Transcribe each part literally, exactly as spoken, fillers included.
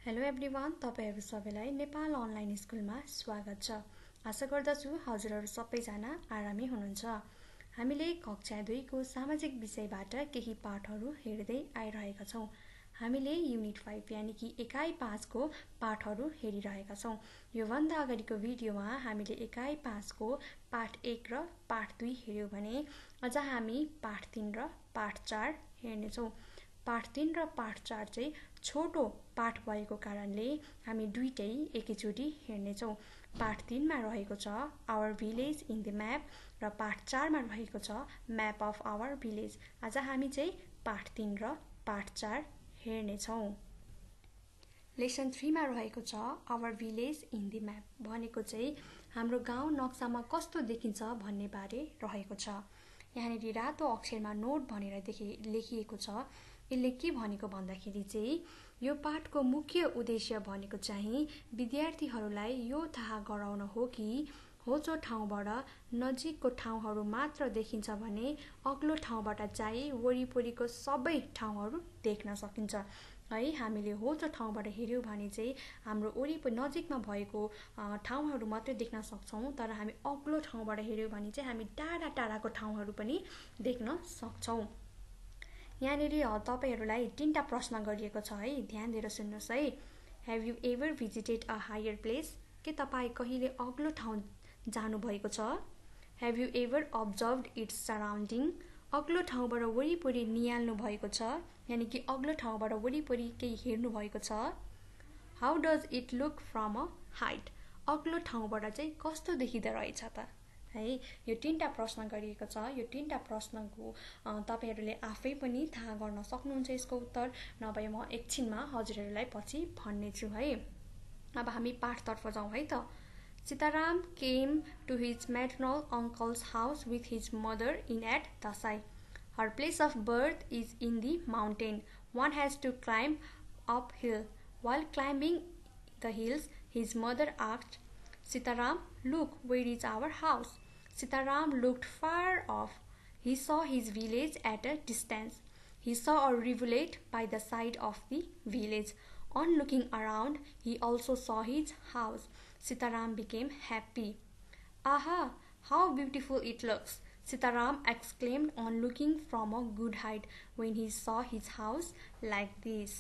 Hello everyone, तपाईहरु सबैलाई Nepal online स्कुलमा स्वागत छ। आशा गर्दछु हजुरहरु सबैजना आरामै हुनुहुन्छ। हामीले कक्षा दुई को सामाजिक विषयबाट केही पाठहरु हेर्दै आइरहेका छौं। हामीले युनिट पाँच यानि कि एकाइ पाँच को पाठहरु हेरिरहेका छौं। यो भन्दा अगाडिको भिडियोमा हामीले एकाइ पाँच को पाठ एक र पाठ दुई हेर्यौं भने अझ हामी पाठ तीन र पाठ चार हेर्ने छौं। पाठ तीन र पाठ चार चाहिँ छोटो पाठ भएको कारणले हामी दुईटै एकैचोटी हेर्ने छौं। पाठ तीन मा रहेको छ our village in the map र पाठ चार मा रहेको छ म्याप अफ आवर भिलेज। आज हामी चाहिँ पाठ तीन र पाठ चार हेर्ने छौं। लेसन तीन मा रहेको छ our village in the map भनेको चाहिँ हाम्रो गाउँ नक्सामा कस्तो देखिन्छ भन्ने बारे रहेको छ। यहाँनिर रातो अक्षरमा नोट भनेर देखि लेखिएको छ। यसले के भनेको भन्दाखेरि चाहिँ यो पाठको मुख्य उद्देश्य भनेको चाहिँ विद्यार्थीहरूलाई यो थाहा गराउन हो कि होचो ठाउँबाट नजिकको ठाउँहरू मात्र देखिन्छ भने अग्लो ठाउँबाट चाहिँ वरिपरिको सबै ठाउँहरू देख्न सकिन्छ। है हामीले होचो ठाउँबाट हेर्यौं भने चाहिँ हाम्रो वरिपरि नजिकमा भएको ठाउँहरू मात्र देख्न सक्छौं, तर हामी अग्लो ठाउँबाट हेर्यौं भने चाहिँ हामी टाढा टाढाको ठाउँहरू पनि देख्न सक्छौं। यहाँनिर तपाईहरुलाई तीनटा प्रश्न गरिएको छ है, ध्यान दिएर सुन्नुस् है। Have you ever visited a higher place? के तपाई कहिले अग्लो ठाउँ जानु भएको छ? Have you ever observed its surrounding? अग्लो ठाउँबाट वरिपरि नियाल्नु भएको छ, यानि कि अग्लो ठाउँबाट वरिपरि केही हेर्नु भएको छ। How does it look from a height? अग्लो ठाउँबाट चाहिँ कस्तो देखिँदो रहेछ त? है यो तीनटा प्रश्न गरिएको छ। यो तीनटा प्रश्नको तपाईहरुले आफै पनि थाहा गर्न सक्नुहुन्छ यसको उत्तर, नभए म एकछिनमा हजुरहरुलाई पछि भन्ने छु है। अब हामी पाठतर्फ जाउँ है त। Sitaram came to his maternal uncle's house with his mother in at Dasai. Her place of birth is in the mountain. One has to climb uphill. While climbing the hills, his mother asked, Sitaram, look, where is our house? Sitaram looked far off. He saw his village at a distance. He saw a rivulet by the side of the village. On looking around, he also saw his house. Sitaram became happy. Aha, how beautiful it looks! Sitaram exclaimed on looking from a good height when he saw his house like this.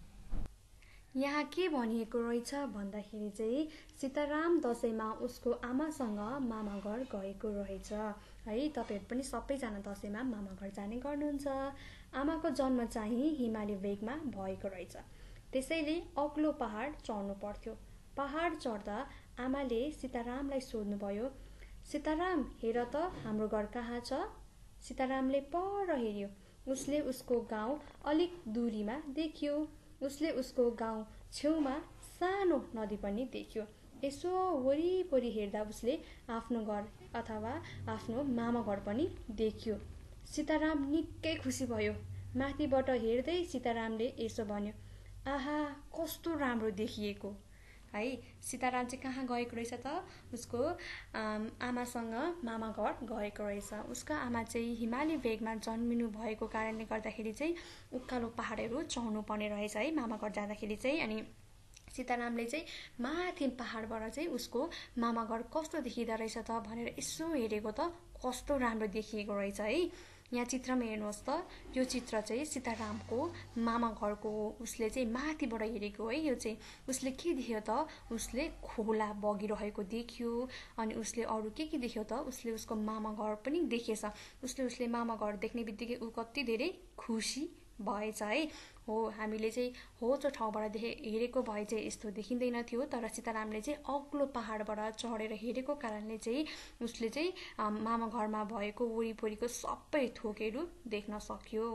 यहाँ के भनिएको रहेछ भन्दाखेरि चाहिँ सीताराम दशैंमा उसको आमासँग मामा घर गएको रहेछ है। तपाईहरु पनि सबैजना दशैंमा मामा घर जाने गर्नुहुन्छ। आमाको जन्म चाहिँ हिमाली भेगमा भएको रहेछ, त्यसैले अग्लो पहाड चढ्नु पर्थ्यो। पहाड चढ्दा आमाले सीतारामलाई सोध्नुभयो, सीताराम हेर त हाम्रो घर कहाँ छ? सीतारामले पर हेर्यो। उसले उसको गाउँ अलिक दूरीमा देख्यो। उसले उसको गाउँ छेउमा सानो नदी पनि देख्यो। यसो वरिपरि हेर्दा उसले आफ्नो घर अथवा आफ्नो मामा घर पनि देख्यो। सीताराम निकै खुसी भयो। माथिबाट हेर्दै सीतारामले यसो भन्यो, आहा कस्तो राम्रो देखिएको है। सीताराम चाहिँ कहाँ गएको रहेछ त? उसको आमासँग मामा घर गएको रहेछ। उसको आमा चाहिँ हिमाली भेगमा जन्मिनु भएको कारणले गर्दाखेरि चाहिँ उकालो पहाडहरू चढ्नु पर्ने रहेछ है मामा घर जाँदाखेरि चाहिँ। अनि सीतारामले चाहिँ माथि पहाडबाट चाहिँ उसको मामा घर कस्तो देखिँदो रहेछ त भनेर यसो हेरेको त कस्तो राम्रो देखिएको रहेछ है। यहाँ चित्रमा हेर्नुहोस् त, यो चित्र चाहिँ सीतारामको मामा घरको हो। उसले चाहिँ माथिबाट हेरेको है। यो चाहिँ उसले के देख्यो त? उसले खोला बगिरहेको देख्यो। अनि उसले अरु के के देख्यो त? उसले उसको मामा घर पनि देखेछ। उसले उसले मामा घर देख्ने बित्तिकै उ कति धेरै खुसी भएछ है। हो हामीले चाहिँ होचो ठाउँबाट देखे हेरेको भए चाहिँ यस्तो देखिँदैन थियो, तर सीतारामले चाहिँ अग्लो पहाडबाट चढेर हेरेको कारणले चाहिँ उसले चाहिँ मामा घरमा भएको वरिपरिको सबै थोकहरू देख्न सक्यो।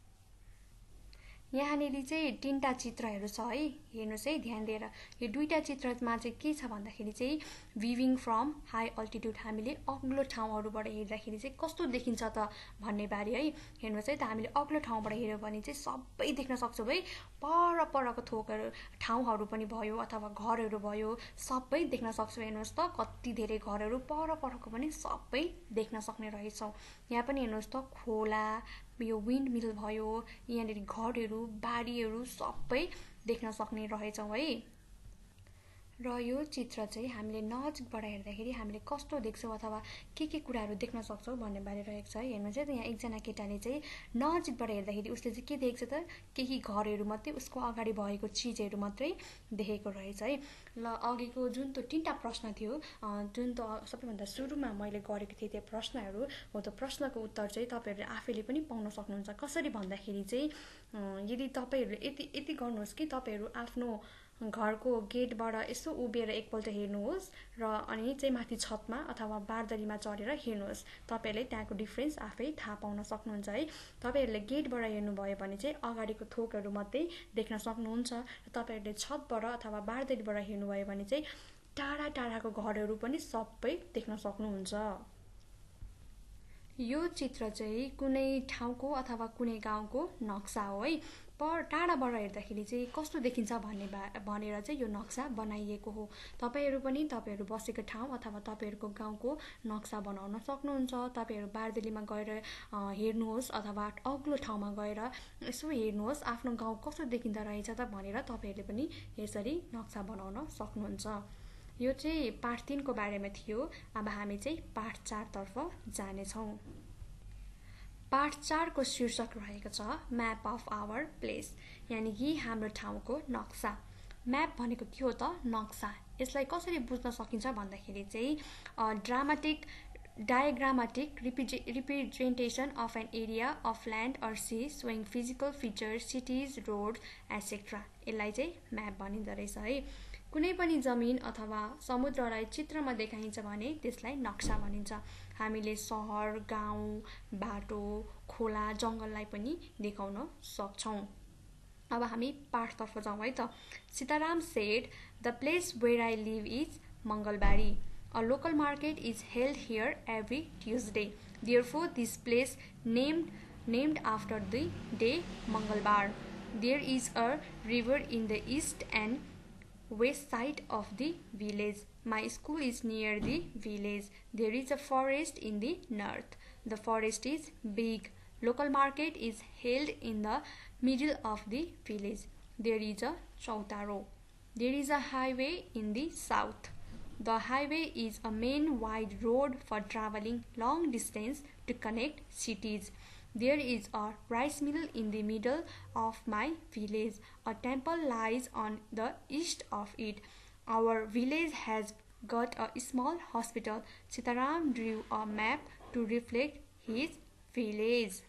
यहाँनिर चाहिँ तीनटा चित्रहरू छ है, हेर्नुस् है ध्यान दिएर। यो दुईटा चित्रमा चाहिँ के छ भन्दाखेरि चाहिँ भ्युइङ फ्रम हाई अल्टिट्युड, हामीले अग्लो ठाउँहरूबाट हेर्दाखेरि चाहिँ कस्तो देखिन्छ त भन्ने बारे है। हेर्नुस् है त, हामीले अग्लो ठाउँबाट हेर्यो भने चाहिँ सबै देख्न सक्छौँ है। पर परको थोकहरू ठाउँहरू पनि भयो अथवा घरहरू भयो, सबै देख्न सक्छौँ। हेर्नुस् त कति धेरै घरहरू पर परको पनि सबै देख्न सक्ने रहेछौँ। यहाँ पनि हेर्नुस् त खोला, यो विन्ड मिल भयो, यहाँनिर घरहरू बारीहरू सबै देख्न सक्ने रहेछौँ है। र यो चित्र चाहिँ हामीले नजिकबाट हेर्दाखेरि हामीले कस्तो देख्छौँ अथवा के के कुराहरू देख्न सक्छौँ भन्ने बारे रहेको छ। हेर्नु चाहिँ यहाँ एकजना केटाले चाहिँ नजिकबाट हेर्दाखेरि उसले चाहिँ के देख्छ त, केही घरहरू मात्रै, उसको अगाडि भएको चिजहरू मात्रै देखेको रहेछ है। ल अघिको जुन त्यो तिनवटा प्रश्न थियो, जुन त सबैभन्दा सुरुमा मैले गरेको थिएँ त्यो प्रश्नहरू हो, त्यो प्रश्नको उत्तर चाहिँ तपाईँहरूले आफैले पनि पाउन सक्नुहुन्छ। कसरी भन्दाखेरि चाहिँ यदि तपाईँहरूले यति यति गर्नुहोस् कि तपाईँहरू आफ्नो घरको गेटबाट यसो उभिएर एकपल्ट हेर्नुहोस् र अनि चाहिँ माथि छतमा अथवा बारदलीमा चढेर हेर्नुहोस्, तपाईँहरूले त्यहाँको डिफ्रेन्स आफै थाहा पाउन सक्नुहुन्छ है। तपाईँहरूले गेटबाट हेर्नुभयो भने चाहिँ अगाडिको थोकहरू मात्रै देख्न सक्नुहुन्छ, र तपाईँहरूले छतबाट अथवा बारदलीबाट हेर्नुभयो भने चाहिँ टाढा टाढाको घरहरू पनि सबै देख्न सक्नुहुन्छ। यो चित्र चाहिँ कुनै ठाउँको अथवा कुनै गाउँको नक्सा हो है। पर टाढाबाट हेर्दाखेरि चाहिँ कस्तो देखिन्छ भन्ने भनेर चाहिँ यो नक्सा बनाइएको हो। तपाईँहरू पनि तपाईँहरू बसेको ठाउँ अथवा तपाईँहरूको गाउँको नक्सा बनाउन सक्नुहुन्छ। तपाईँहरू बारदलीमा गएर हेर्नुहोस् अथवा अग्लो ठाउँमा गएर यसो हेर्नुहोस् आफ्नो गाउँ कस्तो देखिँदो रहेछ त भनेर तपाईँहरूले पनि यसरी नक्सा बनाउन सक्नुहुन्छ। यो चाहिँ पाठ तीनको बारेमा थियो। अब हामी चाहिँ पाठ चारतर्फ जानेछौँ। पाठ चारको शीर्षक रहेको छ म्याप अफ आवर प्लेस, यानि कि हाम्रो ठाउँको नक्सा। म्याप भनेको के हो त? नक्सा। यसलाई कसरी बुझ्न सकिन्छ भन्दाखेरि चाहिँ dramatic diagrammatic representation of an area of land or sea showing physical features, cities, road etcetera, यसलाई चाहिँ म्याप भनिँदो रहेछ है। कुनै पनि जमिन अथवा समुद्रलाई चित्रमा देखाइन्छ भने त्यसलाई नक्सा भनिन्छ। हामीले सहर, गाउँ, बाटो, खोला, जङ्गललाई पनि देखाउन सक्छौँ। अब हामी पाठतर्फ जाउँ है त। Sitaram said the place where I live is Mangalbari. A local market is held here every Tuesday. Therefore, this place named named after the day Mangalbar. There is a river in the east and west side of the village. My school is near the village. There is a forest in the north. The forest is big. Local market is held in the middle of the village. There is a chautaro. There is a highway in the south. The highway is a main wide road for traveling long distance to connect cities. There is a rice mill in the middle of my village. A temple lies on the east of it. Our village has got a small hospital. Sitaram drew a map to reflect his village.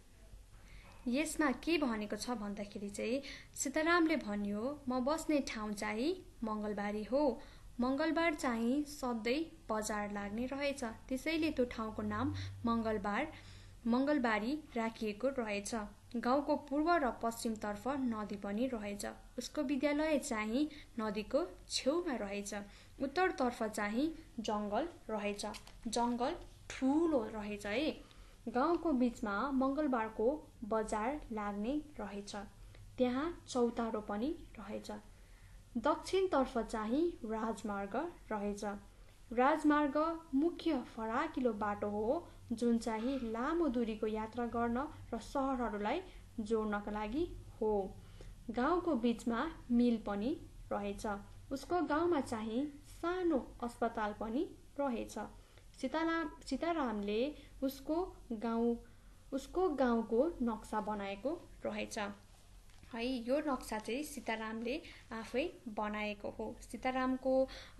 यसमा के भनेको छ भन्दाखेरि चाहिँ सीतारामले भन्यो म बस्ने ठाउँ चाहिँ मङ्गलबारी हो। मङ्गलबार चाहिँ सधैँ बजार लाग्ने रहेछ, त्यसैले त्यो ठाउँको नाम मङ्गलबार मङ्गलबारी राखिएको रहेछ। गाउँको पूर्व र पश्चिमतर्फ नदी पनि रहेछ। उसको विद्यालय चाहिँ नदीको छेउमा रहेछ। उत्तरतर्फ चाहिँ जङ्गल रहेछ। जङ्गल ठुलो रहेछ है। गाउँको बिचमा मङ्गलबारको बजार लाग्ने रहेछ। त्यहाँ चौतारो पनि रहेछ। दक्षिणतर्फ चाहिँ राजमार्ग रहेछ। राजमार्ग मुख्य फराकिलो बाटो हो जुन चाहिँ लामो दूरीको यात्रा गर्न र सहरहरूलाई जोड्नका लागि हो। गाउँको बिचमा मिल पनि रहेछ। उसको गाउँमा चाहिँ सानो अस्पताल पनि रहेछ। सीताराम सीतारामले उसको गाउँ उसको गाउँको नक्सा बनाएको रहेछ है। यो नक्सा चाहिँ सीतारामले आफै बनाएको हो। सीतारामको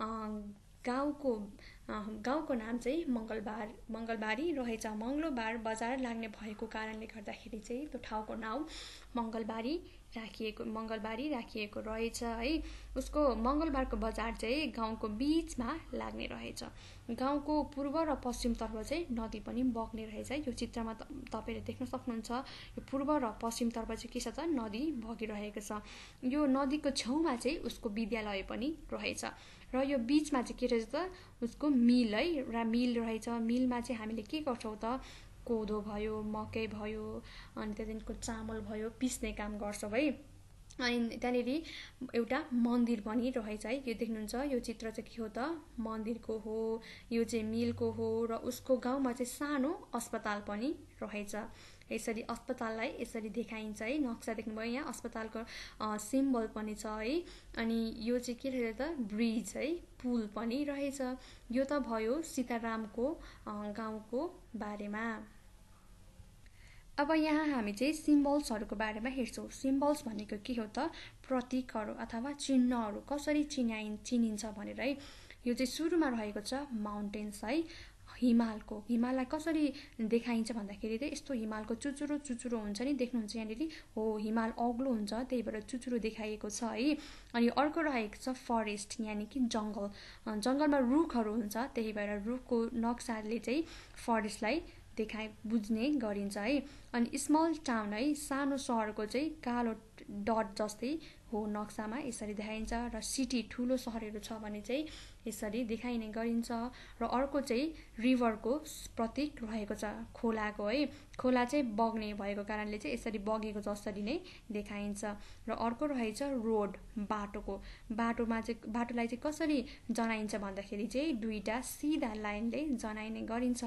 गाउँको गाउँको नाम चाहिँ मङ्गलबार मङ्गलबारी रहेछ। मङ्गलबार बजार लाग्ने भएको कारणले गर्दाखेरि चाहिँ त्यो ठाउँको नाउँ मङ्गलबारी राखिएको मङ्गलबारी राखिएको रहेछ है। उसको मङ्गलबारको बजार चाहिँ गाउँको बिचमा लाग्ने रहेछ। गाउँको पूर्व र पश्चिमतर्फ चाहिँ नदी पनि बग्ने रहेछ। यो चित्रमा तपाईँले देख्न सक्नुहुन्छ। यो पूर्व र पश्चिमतर्फ चाहिँ के छ त, नदी बगिरहेको छ। यो नदीको छेउमा चाहिँ उसको विद्यालय पनि रहेछ र यो बिचमा चाहिँ के रहेछ त, उसको मिल है, र मिल रहेछ। मिलमा चाहिँ हामीले के गर्छौँ त, कोदो भयो, मकै भयो, अनि त्यहाँदेखिको चामल भयो, पिस्ने काम गर्छौँ है। अनि त्यहाँनिर एउटा मन्दिर पनि रहेछ है। यो देख्नुहुन्छ, यो चित्र चाहिँ के हो त, मन्दिरको हो। यो चाहिँ मिलको हो र उसको गाउँमा चाहिँ सानो अस्पताल पनि रहेछ। यसरी अस्पताललाई यसरी देखाइन्छ है। नक्सा देख्नुभयो यहाँ अस्पतालको सिम्बल पनि छ है। अनि यो चाहिँ के रहेछ त ब्रिज है, पुल पनि रहेछ। यो त भयो सीतारामको गाउँको बारेमा। अब यहाँ हामी चाहिँ सिम्बल्सहरूको बारेमा हेर्छौँ। सिम्बल्स भनेको के हो त प्रतीकहरू अथवा चिन्हहरू कसरी चिनाइ चिनिन्छ भनेर है। यो चाहिँ सुरुमा रहेको छ माउन्टेन्स है, हिमालको हिमाललाई कसरी देखाइन्छ भन्दाखेरि चाहिँ यस्तो हिमालको चुचुरो चुचुरो हुन्छ नि, देख्नुहुन्छ यहाँनिर हो हिमाल अग्लो हुन्छ त्यही भएर चुचुरो देखाइएको छ है। अनि अर्को रहेको छ फरेस्ट यानि कि जङ्गल, जङ्गलमा रुखहरू हुन्छ त्यही भएर रुखको नक्साले चाहिँ फरेस्टलाई देखाइ बुझ्ने गरिन्छ है। अनि स्मल टाउन है, सानो सहरको चाहिँ कालो डट जस्तै हो नक्सामा यसरी देखाइन्छ। र सिटी ठुलो सहरहरू छ भने चाहिँ यसरी देखाइने गरिन्छ। र अर्को चाहिँ रिभरको प्रतीक रहेको छ खोलाको है, खोला चाहिँ बग्ने भएको कारणले चाहिँ यसरी बगेको जसरी नै देखाइन्छ। र अर्को रहेछ रोड बाटोको, बाटोमा चाहिँ बाटोलाई चाहिँ कसरी जनाइन्छ भन्दाखेरि चाहिँ दुईटा सिधा लाइनले जनाइने गरिन्छ।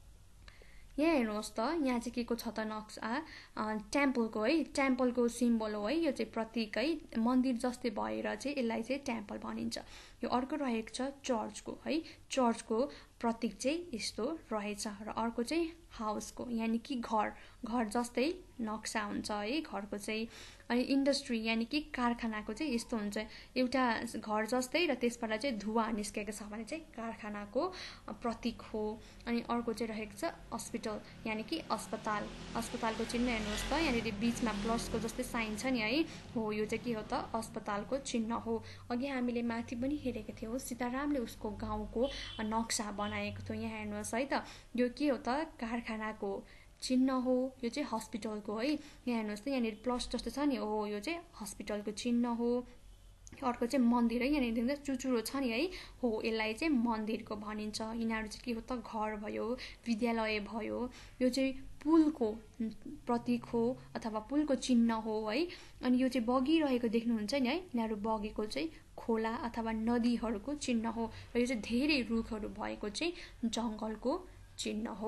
यहाँ हेर्नुहोस् त यहाँ चाहिँ के को छ त नक्सा टेम्पलको है, टेम्पलको सिम्बल हो है, यो चाहिँ प्रतीक है, मन्दिर जस्तै भएर चाहिँ यसलाई चाहिँ टेम्पल भनिन्छ। यो अर्को रहेको छ चर्चको है, चर्चको प्रतीक चाहिँ यस्तो रहेछ। र अर्को चाहिँ हाउसको यानि कि घर, घर जस्तै नक्सा हुन्छ है घरको चाहिँ। अनि इन्डस्ट्री यानि कि कारखानाको चाहिँ यस्तो हुन्छ, एउटा घर जस्तै र त्यसबाट चाहिँ धुवा निस्केको छ भने चाहिँ कारखानाको प्रतीक हो। अनि अर्को चाहिँ रहेको छ हस्पिटल यानि कि अस्पताल, अस्पतालको चिन्ह हेर्नुहोस् त यहाँनिर बिचमा प्लसको जस्तै साइन छ नि है, हो यो चाहिँ के हो त अस्पतालको चिन्ह हो। अघि हामीले माथि पनि हेरेको थियौँ सीतारामले उसको गाउँको नक्सा बनाएको थियो, यहाँ हेर्नुहोस् है त यो के हो त कारखानाको चिन्ह हो, यो चाहिँ हस्पिटलको है। यहाँ हेर्नुहोस् त यहाँनिर प्लस जस्तो छ नि, हो यो चाहिँ हस्पिटलको चिन्ह हो। अर्को चाहिँ मन्दिर है, यहाँनिर चुचुरो छ नि है, हो यसलाई चाहिँ मन्दिरको भनिन्छ। यिनीहरू चाहिँ के हो त घर भयो, विद्यालय भयो, यो चाहिँ पुलको प्रतीक हो अथवा पुलको चिन्ह हो है। अनि यो चाहिँ बगिरहेको देख्नुहुन्छ नि है, यिनीहरू बगेको चाहिँ खोला अथवा नदीहरूको चिन्ह हो। र यो चाहिँ धेरै रुखहरू भएको चाहिँ जङ्गलको चिन्ह हो।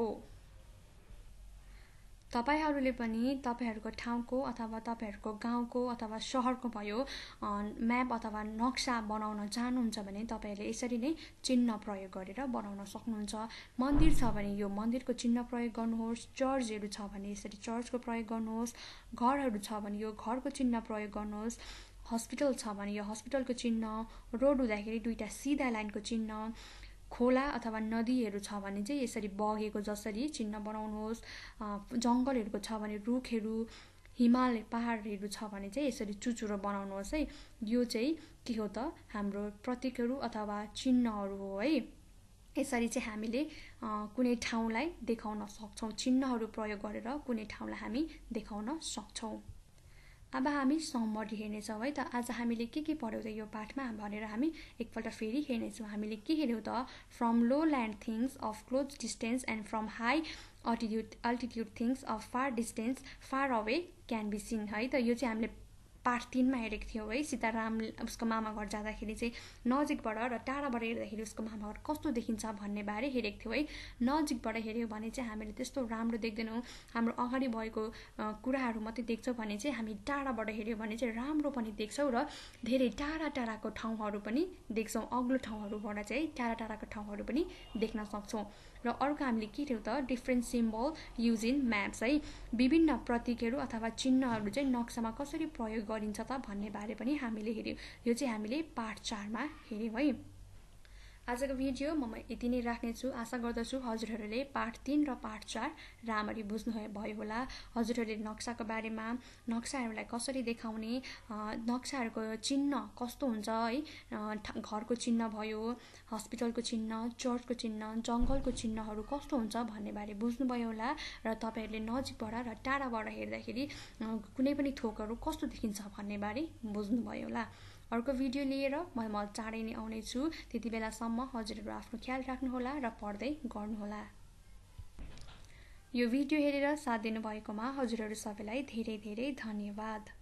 तपाईहरूले पनि तपाईहरूको ठाउँको अथवा तपाईहरूको गाउँको अथवा सहरको भयो म्याप अथवा नक्सा बनाउन चाहनुहुन्छ भने तपाईहरूले यसरी नै चिन्ह प्रयोग गरेर बनाउन सक्नुहुन्छ। मन्दिर छ भने यो मन्दिरको चिन्ह प्रयोग गर्नुहोस्, चर्चहरू छ भने यसरी चर्चको प्रयोग गर्नुहोस्, घरहरू छ भने यो घरको चिन्ह प्रयोग गर्नुहोस्, हस्पिटल छ भने यो हस्पिटलको चिन्ह, रोड हुँदाखेरि दुईटा सिधा लाइनको चिन्ह, खोला अथवा नदीहरू छ भने चाहिँ यसरी बगेको जसरी चिन्ह बनाउनुहोस्, जङ्गलहरूको छ भने रुखहरू, हिमाल पहाडहरू छ भने चाहिँ यसरी चुचुरो बनाउनुहोस् है। यो चाहिँ के हो त हाम्रो प्रतीकहरू अथवा चिन्हहरू हो है। यसरी चाहिँ हामीले कुनै ठाउँलाई देखाउन सक्छौँ, चिन्हहरू प्रयोग गरेर कुनै ठाउँलाई हामी देखाउन सक्छौँ। अब हामी समरी हेर्नेछौँ है त। आज हामीले के के पढ्यौँ त यो पाठमा भनेर हामी एकपल्ट फेरि हेर्नेछौँ। हामीले के हेर्यौँ त from low land things of close distance and from high altitude altitude things of far distance far away can be seen है त। यो चाहिँ हामीले पाठ तीनमा हेरेको थियौँ है। सीताराम उसको मामा घर जाँदाखेरि चाहिँ नजिकबाट र टाढाबाट हेर्दाखेरि उसको मामा घर कस्तो देखिन्छ भन्ने बारे हेरेको थियौँ है। नजिकबाट हेऱ्यौँ भने चाहिँ हामीले त्यस्तो राम्रो देख्दैनौँ, हाम्रो अगाडि भएको कुराहरू मात्रै देख्छौँ भने चाहिँ हामी टाढाबाट हेऱ्यौँ भने चाहिँ राम्रो पनि देख्छौँ र धेरै टाढा टाढाको ठाउँहरू पनि देख्छौँ, अग्लो ठाउँहरूबाट चाहिँ टाढा टाढाको ठाउँहरू पनि देख्न सक्छौँ। र अर्को हामीले के थियौँ त different symbol use in maps है, विभिन्न प्रतीकहरू अथवा चिन्हहरू चाहिँ नक्सामा कसरी प्रयोग गरिन्छ त भन्ने बारे पनि हामीले हेऱ्यौँ। यो चाहिँ हामीले पाठ चारमा हेऱ्यौँ है। आजको भिडियो म यति नै राख्नेछु। आशा गर्दछु हजुरहरूले पाठ तीन र पाठ चार राम्ररी बुझ्नु भयो होला। हजुरहरूले नक्साको बारेमा, नक्साहरूलाई कसरी देखाउने, नक्साहरूको चिन्ह कस्तो हुन्छ है, घरको चिन्ह भयो, हस्पिटलको चिन्ह, चर्चको चिन्ह, जङ्गलको चिन्हहरू कस्तो हुन्छ भन्ने बारे बुझ्नुभयो होला। र तपाईँहरूले नजिकबाट र टाढाबाट हेर्दाखेरि कुनै पनि थोकहरू कस्तो देखिन्छ भन्ने बारे बुझ्नुभयो होला। अर्को भिडियो लिएर म म चाँडै नै आउनेछु। त्यति बेलासम्म हजुरहरू आफ्नो ख्याल राख्नुहोला र पढ्दै गर्नुहोला। यो भिडियो हेरेर साथ दिनुभएकोमा हजुरहरू सबैलाई धेरै धेरै धन्यवाद।